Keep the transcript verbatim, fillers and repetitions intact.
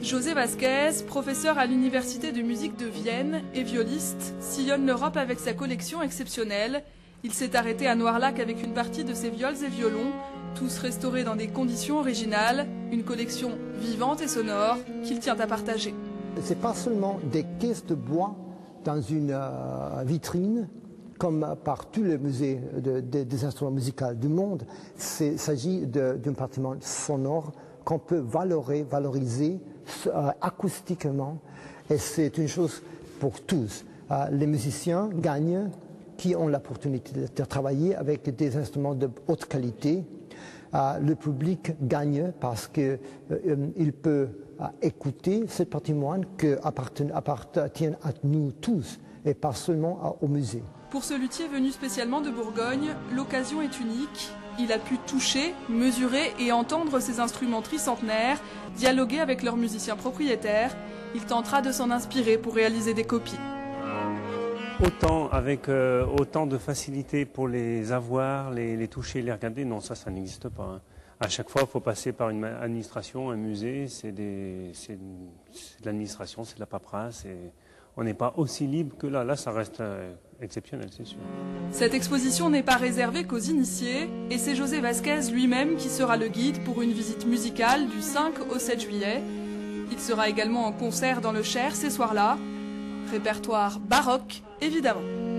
José Vázquez, professeur à l'Université de musique de Vienne et violiste, sillonne l'Europe avec sa collection exceptionnelle. Il s'est arrêté à Noirlac avec une partie de ses viols et violons, tous restaurés dans des conditions originales, une collection vivante et sonore qu'il tient à partager. Ce n'est pas seulement des caisses de bois dans une euh, vitrine, comme par tous les musées de, de, des instruments musicaux du monde. Il s'agit d'un patrimoine sonore qu'on peut valoriser, valoriser euh, acoustiquement, et c'est une chose pour tous. Euh, les musiciens gagnent qui ont l'opportunité de travailler avec des instruments de haute qualité. Euh, le public gagne parce qu'il euh, peut euh, écouter ce patrimoine qui appartient, appartient à nous tous et pas seulement à, au musée. Pour ce luthier venu spécialement de Bourgogne, l'occasion est unique. Il a pu toucher, mesurer et entendre ces instruments tricentenaires, dialoguer avec leurs musiciens propriétaires. Il tentera de s'en inspirer pour réaliser des copies. Autant avec euh, autant de facilité pour les avoir, les, les toucher, les regarder, non, ça, ça n'existe pas. Hein. À chaque fois, il faut passer par une administration, un musée, c'est de l'administration, c'est de la paperasse. Et on n'est pas aussi libre que là. Là, ça reste euh, exceptionnel, c'est sûr. Cette exposition n'est pas réservée qu'aux initiés, et c'est José Vázquez lui-même qui sera le guide pour une visite musicale du cinq au sept juillet. Il sera également en concert dans le Cher ces soirs-là. Répertoire baroque, évidemment.